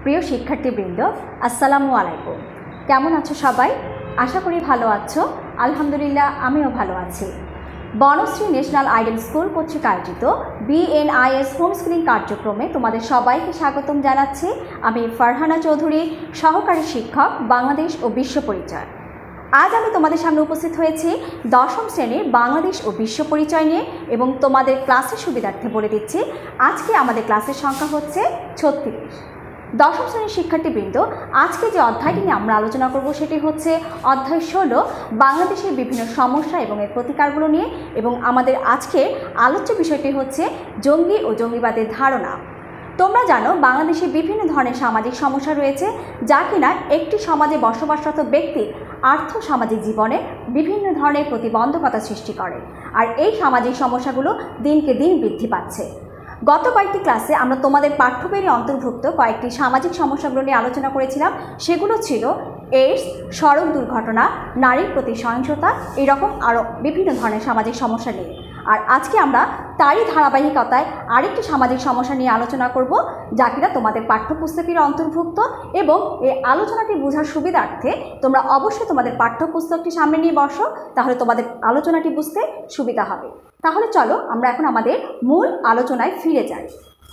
প্রিয় শিক্ষার্থীবৃন্দ, আসসালামু আলাইকুম। কেমন আছো সবাই? আশা করি ভালো আছো। আলহামদুলিল্লাহ, আমিও ভালো আছি। বনশ্রী ন্যাশনাল আইডল স্কুল কর্তৃক আয়োজিত BNIS হোম স্কুলিং কার্যক্রমে তোমাদের সবাইকে স্বাগতম জানাচ্ছি। আমি ফারহানা চৌধুরী, সহকারী শিক্ষক, বাংলাদেশ ও বিশ্ব পরিচয়। আজ আমি তোমাদের সামনে উপস্থিত হয়েছি দশম শ্রেণীর বাংলাদেশ ও বিশ্ব পরিচয় নিয়ে, এবং তোমাদের ক্লাসের সুবিধার্থে বলে দিচ্ছি আজকে আমাদের ক্লাসের সংখ্যা হচ্ছে 36। দশম শ্রেণীর শিক্ষার্থীবৃন্দ, আজকে যে অধ্যায়টি নিয়ে আমরা আলোচনা করব সেটি হচ্ছে অধ্যায় 16, বাংলাদেশের বিভিন্ন সমস্যা এবং এর প্রতিকারগুলো নিয়ে, এবং আমাদের আজকের আলোচ্য বিষয়টি হচ্ছে জঙ্গি ও জঙ্গিবাদের ধারণা। তোমরা জানো, বাংলাদেশে বিভিন্ন ধরনের সামাজিক সমস্যা রয়েছে যা কিনা একটি সমাজে বসবাসরত ব্যক্তির আর্থ সামাজিক জীবনে বিভিন্ন ধরনের প্রতিবন্ধকতা সৃষ্টি করে, আর এই সামাজিক সমস্যাগুলো দিনকে দিন বৃদ্ধি পাচ্ছে। গত কয়েকটি ক্লাসে আমরা তোমাদের পাঠ্যবইয়ে অন্তর্ভুক্ত কয়েকটি সামাজিক সমস্যাগুলো নিয়ে আলোচনা করেছিলাম। সেগুলো ছিল এইডস, সড়ক দুর্ঘটনা, নারীর প্রতি সহিংসতা, এইরকম আরও বিভিন্ন ধরনের সামাজিক সমস্যা নিয়ে। আর আজকে আমরা তারই ধারাবাহিকতায় আরেকটি সামাজিক সমস্যা নিয়ে আলোচনা করব যা কিনা তোমাদের পাঠ্যপুস্তকের অন্তর্ভুক্ত, এবং এই আলোচনাটি বোঝার সুবিধার্থে তোমরা অবশ্যই তোমাদের পাঠ্যপুস্তকটি সামনে নিয়ে বসো, তাহলে তোমাদের আলোচনাটি বুঝতে সুবিধা হবে। তাহলে চলো আমরা এখন আমাদের মূল আলোচনায় ফিরে যাই।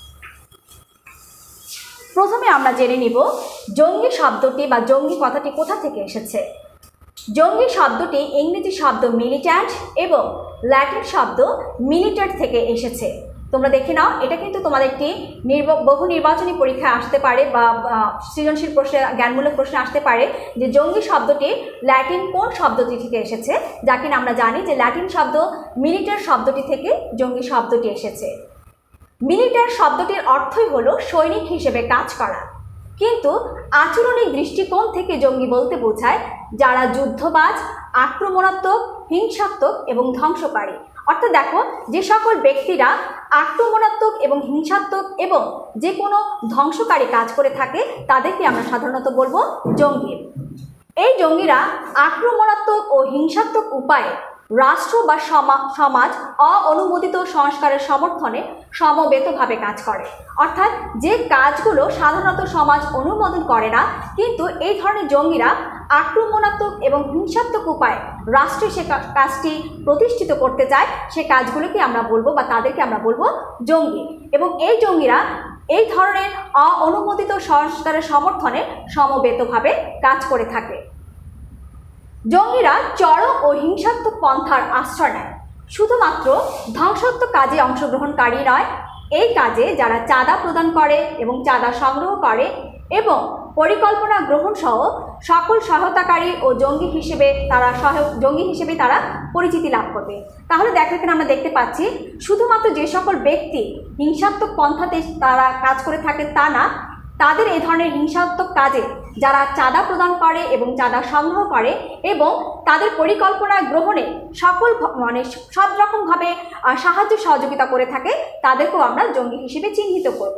প্রথমে আমরা জেনে নিব জঙ্গি শব্দটি বা জঙ্গি কথাটি কোথা থেকে এসেছে। জঙ্গি শব্দটি ইংরেজি শব্দ মিলিট্যান্ট এবং ল্যাটিন শব্দ মিলিটার থেকে এসেছে। তোমরা দেখে নাও, এটা কিন্তু তোমাদের একটি বহু নির্বাচনী পরীক্ষায় আসতে পারে বা সৃজনশীল প্রশ্নে, জ্ঞানমূলক প্রশ্নে আসতে পারে যে জঙ্গি শব্দটি ল্যাটিন কোন শব্দটি থেকে এসেছে, যা কিনা আমরা জানি যে ল্যাটিন শব্দ মিলিটার শব্দটি থেকে জঙ্গি শব্দটি এসেছে। মিলিটার শব্দটির অর্থই হলো সৈনিক হিসেবে কাজ করা, কিন্তু আচরণিক দৃষ্টিকোণ থেকে জঙ্গি বলতে বোঝায় যারা যুদ্ধবাজ, আক্রমণাত্মক, হিংসাত্মক এবং ধ্বংসকারী। অর্থাৎ দেখো, যে সকল ব্যক্তিরা আক্রমণাত্মক এবং হিংসাত্মক এবং যে কোনো ধ্বংসকারী কাজ করে থাকে তাদেরকে আমরা সাধারণত বলবো জঙ্গি। এই জঙ্গিরা আক্রমণাত্মক ও হিংসাত্মক উপায়ে রাষ্ট্র বা সমাজ অননুমোদিত সংস্কারের সমর্থনে সমবেতভাবে কাজ করে। অর্থাৎ যে কাজগুলো সাধারণত সমাজ অনুমোদন করে না, কিন্তু এই ধরনের জঙ্গিরা আক্রমণাত্মক এবং হিংসাত্মক উপায়ে রাষ্ট্রে সে কাজটি প্রতিষ্ঠিত করতে চায়, সে কাজগুলোকে আমরা বলবো বা তাদেরকে আমরা বলবো জঙ্গি। এবং এই জঙ্গিরা এই ধরনের অননুমোদিত সংস্কারের সমর্থনে সমবেতভাবে কাজ করে থাকে। জঙ্গিরা চরম ও হিংসাত্মক পন্থার আশ্রয় নেয়। শুধুমাত্র ধ্বংসাত্মক কাজে অংশগ্রহণকারী নয়, এই কাজে যারা চাঁদা প্রদান করে এবং চাঁদা সংগ্রহ করে এবং পরিকল্পনা গ্রহণ সহ সকল সহায়তাকারী ও জঙ্গি হিসেবে তারা পরিচিতি লাভ করবে। তাহলে দেখো, এখানে আমরা দেখতে পাচ্ছি শুধুমাত্র যে সকল ব্যক্তি হিংসাত্মক পন্থাতে তারা কাজ করে থাকে তা না, তাদের এই ধরনের হিংসাত্মক কাজে যারা চাঁদা প্রদান করে এবং চাঁদা সংগ্রহ করে এবং তাদের পরিকল্পনা গ্রহণে সব রকমভাবে সাহায্য সহযোগিতা করে থাকে, তাদেরকেও আমরা জঙ্গি হিসেবে চিহ্নিত করব।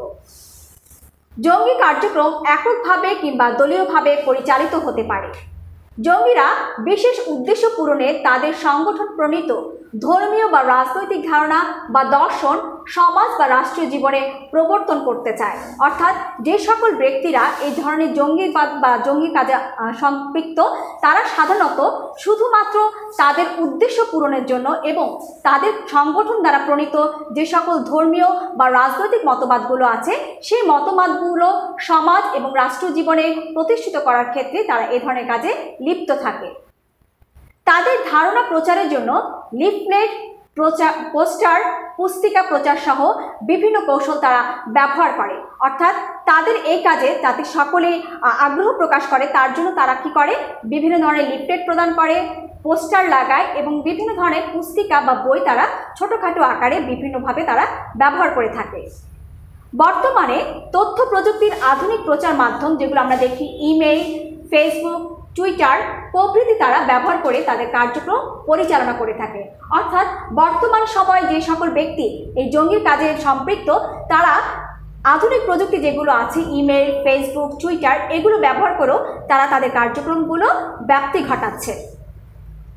জঙ্গি কার্যক্রম এককভাবে কিংবা দলীয়ভাবে পরিচালিত হতে পারে। জঙ্গিরা বিশেষ উদ্দেশ্য পূরণে তাদের সংগঠন প্রণীত ধর্মীয় বা রাজনৈতিক ধারণা বা দর্শন সমাজ বা রাষ্ট্রীয় জীবনে প্রবর্তন করতে চায়। অর্থাৎ যে সকল ব্যক্তিরা এই ধরনের জঙ্গিবাদ বা জঙ্গি কাজে সম্পৃক্ত, তারা সাধারণত শুধুমাত্র তাদের উদ্দেশ্য পূরণের জন্য এবং তাদের সংগঠন দ্বারা প্রণীত যে সকল ধর্মীয় বা রাজনৈতিক মতবাদগুলো আছে, সেই মতবাদগুলো সমাজ এবং রাষ্ট্র জীবনে প্রতিষ্ঠিত করার ক্ষেত্রে তারা এই ধরনের কাজে লিপ্ত থাকে। তাদের ধারণা প্রচারের জন্য লিফলেট, পোস্টার, পুস্তিকা প্রচার সহ বিভিন্ন কৌশল তারা ব্যবহার করে। অর্থাৎ তাদের এই কাজে যাতে সকলে আগ্রহ প্রকাশ করে তার জন্য তারা কি করে, বিভিন্ন ধরনের লিফলেট প্রদান করে, পোস্টার লাগায় এবং বিভিন্ন ধরনের পুস্তিকা বা বই তারা ছোটোখাটো আকারে বিভিন্নভাবে তারা ব্যবহার করে থাকে। বর্তমানে তথ্য প্রযুক্তির আধুনিক প্রচার মাধ্যম যেগুলো আমরা দেখি, ইমেইল, ফেসবুক, টুইটার প্রভৃতি তারা ব্যবহার করে তাদের কার্যক্রম পরিচালনা করে থাকে। অর্থাৎ বর্তমান সময়ে যে সকল ব্যক্তি এই জঙ্গির কাজে সম্পৃক্ত, তারা আধুনিক প্রযুক্তি যেগুলো আছে, ইমেল, ফেসবুক, টুইটার, এগুলো ব্যবহার করেও তারা তাদের কার্যক্রমগুলো ব্যাপ্তি ঘটাচ্ছে।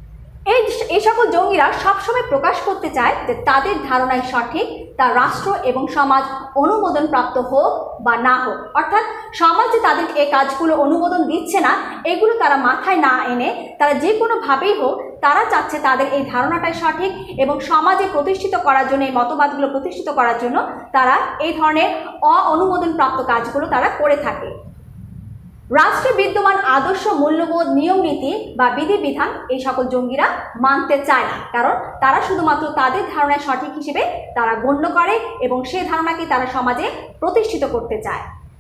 এই সকল জঙ্গিরা সবসময় প্রকাশ করতে চায় যে তাদের ধারণাই সঠিক, তা রাষ্ট্র এবং সমাজ অনুমোদন প্রাপ্ত হোক বা না হোক। অর্থাৎ সমাজ যে তাদের এই কাজগুলো অনুমোদন দিচ্ছে না, এগুলো তারা মাথায় না এনে তারা যে কোনোভাবেই হোক তারা চাচ্ছে তাদের এই ধারণাটাই সঠিক এবং সমাজে প্রতিষ্ঠিত করার জন্য, এই মতবাদগুলো প্রতিষ্ঠিত করার জন্য তারা এই ধরনের অনুমোদন প্রাপ্ত কাজগুলো তারা করে থাকে। রাষ্ট্রে বিদ্যমান আদর্শ, মূল্যবোধ, নিয়ম নীতি বা বিধিবিধান এই সকল জঙ্গিরা মানতে চায় না, কারণ তারা শুধুমাত্র তাদের ধারণায় সঠিক হিসেবে তারা গণ্য করে এবং সেই ধারণাকে তারা সমাজে প্রতিষ্ঠিত করতে চায়।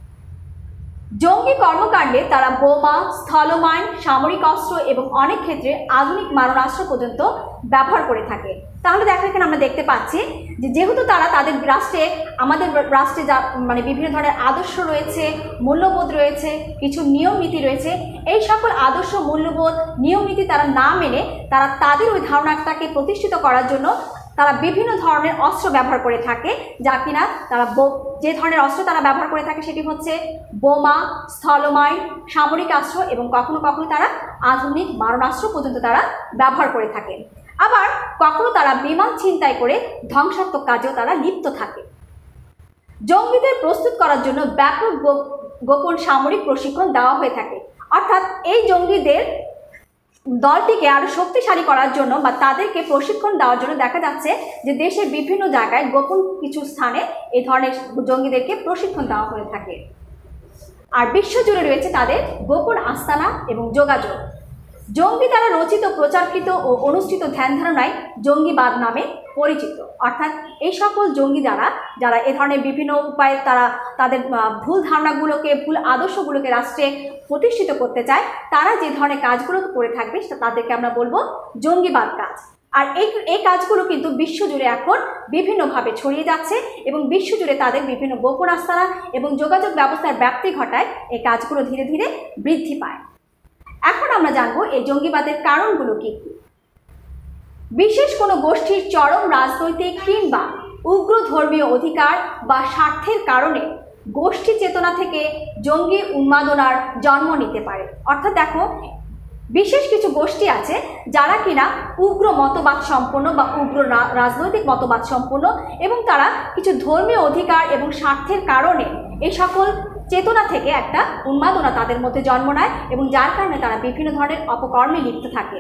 জঙ্গি কর্মকাণ্ডে তারা বোমা, স্থলমাইন, সামরিক অস্ত্র এবং অনেক ক্ষেত্রে আধুনিক মারণাস্ত্র পর্যন্ত ব্যবহার করে থাকে। তাহলে দেখো এখানে আমরা দেখতে পাচ্ছি যে যেহেতু তারা তাদের রাষ্ট্রে, আমাদের রাষ্ট্রে যা মানে বিভিন্ন ধরনের আদর্শ রয়েছে, মূল্যবোধ রয়েছে, কিছু নিয়ম নীতি রয়েছে, এই সকল আদর্শ, মূল্যবোধ, নিয়ম নীতি তারা না মেনে তারা তাদের ওই ধারণাটাকে প্রতিষ্ঠিত করার জন্য তারা বিভিন্ন ধরনের অস্ত্র ব্যবহার করে থাকে, যা কিনা তারা যে ধরনের অস্ত্র তারা ব্যবহার করে থাকে সেটি হচ্ছে বোমা, স্থলমাইন, সামরিক অস্ত্র এবং কখনো কখনো তারা আধুনিক মারণাস্ত্র পর্যন্ত তারা ব্যবহার করে থাকে। আবার কখনো তারা বিমান ছিনতাই করে ধ্বংসাত্মক কাজেও তারা লিপ্ত থাকে। জঙ্গিদের প্রস্তুত করার জন্য ব্যাপক গোপন সামরিক প্রশিক্ষণ দেওয়া হয়ে থাকে। অর্থাৎ এই জঙ্গিদের দলটিকে আরো শক্তিশালী করার জন্য বা তাদেরকে প্রশিক্ষণ দেওয়ার জন্য দেখা যাচ্ছে যে দেশের বিভিন্ন জায়গায় গোপন কিছু স্থানে এই ধরনের জঙ্গিদেরকে প্রশিক্ষণ দেওয়া হয়ে থাকে। আর বিশ্বজুড়ে রয়েছে তাদের গোপন আস্তানা এবং যোগাযোগ। জঙ্গি দ্বারা রচিত, প্রচারকৃত ও অনুষ্ঠিত ধ্যান ধারণায় জঙ্গিবাদ নামে পরিচিত। অর্থাৎ এই সকল জঙ্গি যারা এ ধরনের বিভিন্ন উপায়ে তারা তাদের ভুল ধারণাগুলোকে, ভুল আদর্শগুলোকে রাষ্ট্রে প্রতিষ্ঠিত করতে চায়, তারা যে ধরনের কাজগুলো করে থাকবে তাদেরকে আমরা বলবো জঙ্গিবাদ কাজ। আর এই কাজগুলো কিন্তু বিশ্বজুড়ে এখন বিভিন্নভাবে ছড়িয়ে যাচ্ছে এবং বিশ্বজুড়ে তাদের বিভিন্ন গোপন আস্তানা এবং যোগাযোগ ব্যবস্থার ব্যাপ্তি ঘটায় এই কাজগুলো ধীরে ধীরে বৃদ্ধি পায়। এখন আমরা জানবো এই জঙ্গিবাদের কারণগুলো কি কি। বিশেষ কোনো গোষ্ঠীর চরম রাজনৈতিক কিংবা উগ্র ধর্মীয় অধিকার বা স্বার্থের কারণে গোষ্ঠী চেতনা থেকে জঙ্গি উন্মাদনার জন্ম নিতে পারে। অর্থাৎ দেখো, বিশেষ কিছু গোষ্ঠী আছে যারা কিনা উগ্র মতবাদ সম্পন্ন বা উগ্র রাজনৈতিক মতবাদ সম্পন্ন এবং তারা কিছু ধর্মীয় অধিকার এবং স্বার্থের কারণে এই সকল চেতনা থেকে একটা উন্মাদনা তাদের মধ্যে জন্ম নেয় এবং যার কারণে তারা বিভিন্ন ধরনের অপকর্মে লিপ্ত থাকে।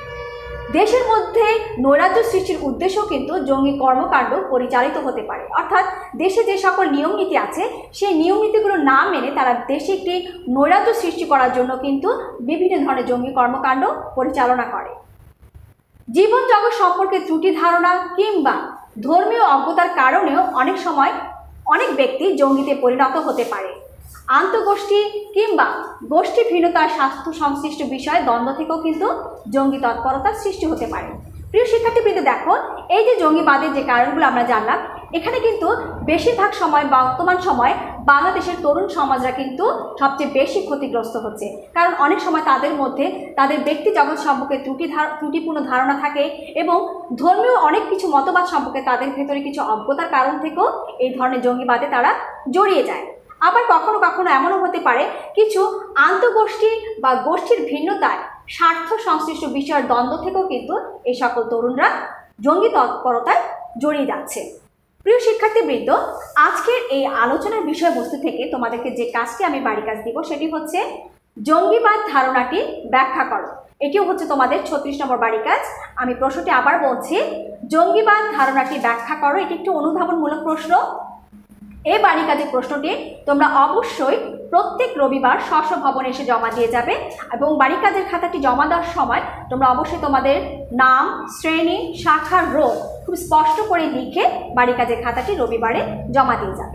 দেশের মধ্যে নৈরাজ্য সৃষ্টির উদ্দেশ্য কিন্তু জঙ্গি কর্মকাণ্ড পরিচালিত হতে পারে। অর্থাৎ দেশে যে সকল নিয়ম নীতি আছে সেই নিয়ম নীতিগুলো না মেনে তারা দেশে একটি নৈরাজ্য সৃষ্টি করার জন্য কিন্তু বিভিন্ন ধরনের জঙ্গি কর্মকাণ্ড পরিচালনা করে। জীবন জগৎ সম্পর্কে ত্রুটি ধারণা কিংবা ধর্মীয় অজ্ঞতার কারণেও অনেক সময় অনেক ব্যক্তি জঙ্গিতে পরিণত হতে পারে। আন্তঃগোষ্ঠী কিংবা গোষ্ঠী ভিন্নতার স্বাস্থ্য সংশ্লিষ্ট বিষয়ে দ্বন্দ্ব থেকেও কিন্তু জঙ্গি তৎপরতার সৃষ্টি হতে পারে। প্রিয় শিক্ষার্থীবৃন্দ, দেখো এই যে জঙ্গিবাদের যে কারণগুলো আমরা জানলাম, এখানে কিন্তু বেশিরভাগ সময় বর্তমান সময় বাংলাদেশের তরুণ সমাজরা কিন্তু সবচেয়ে বেশি ক্ষতিগ্রস্ত হচ্ছে। কারণ অনেক সময় তাদের মধ্যে তাদের ব্যক্তি জগৎ সম্পর্কে ত্রুটিপূর্ণ ধারণা থাকে এবং ধর্মীয় অনেক কিছু মতবাদ সম্পর্কে তাদের ভেতরে কিছু অজ্ঞতার কারণ থেকেও এই ধরনের জঙ্গিবাদে তারা জড়িয়ে যায়। আবার কখনো কখনো এমনও হতে পারে কিছু আন্তঃগোষ্ঠী বা গোষ্ঠীর ভিন্নতায় স্বার্থ সংশ্লিষ্ট বিষয়ের দ্বন্দ্ব থেকেও কিন্তু এই সকল তরুণরা জঙ্গি তৎপরতায় জড়িয়ে যাচ্ছে। প্রিয় শিক্ষার্থীবৃন্দ, আজকের এই আলোচনার বিষয়বস্তু থেকে তোমাদেরকে যে কাজটি আমি বাড়ি কাজ দিব সেটি হচ্ছে জঙ্গিবাদ ধারণাটি ব্যাখ্যা করো। এটিও হচ্ছে তোমাদের 36 নম্বর বাড়ি কাজ। আমি প্রশ্নটি আবার বলছি, জঙ্গিবাদ ধারণাটি ব্যাখ্যা করো। এটি একটি অনুধাবনমূলক প্রশ্ন। এই বাড়ি কাজের প্রশ্নটি তোমরা অবশ্যই প্রত্যেক রবিবার স্ব ভবনে এসে জমা দিয়ে যাবে এবং বাড়ি কাজের খাতাটি জমা দেওয়ার সময় তোমরা অবশ্যই তোমাদের নাম, শ্রেণী, শাখার রোল খুব স্পষ্ট করে লিখে বাড়ি কাজের খাতাটি রবিবারে জমা দিয়ে যাবে।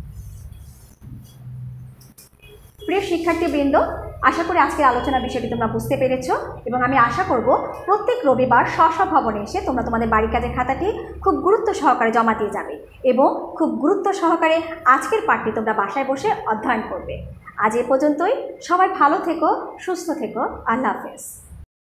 প্রিয় শিক্ষার্থীবৃন্দ, আশা করি আজকের আলোচনার বিষয়টি তোমরা বুঝতে পেরেছ এবং আমি আশা করব প্রত্যেক রবিবার স্ব ভবনে এসে তোমরা তোমাদের বাড়ি কাজের খাতাটি খুব গুরুত্ব সহকারে জমা দিয়ে যাবে এবং খুব গুরুত্ব সহকারে আজকের পাঠটি তোমরা বাসায় বসে অধ্যয়ন করবে। আজ এ পর্যন্তই। সবাই ভালো থেকো, সুস্থ থেকো। আল্লাহ হাফেজ।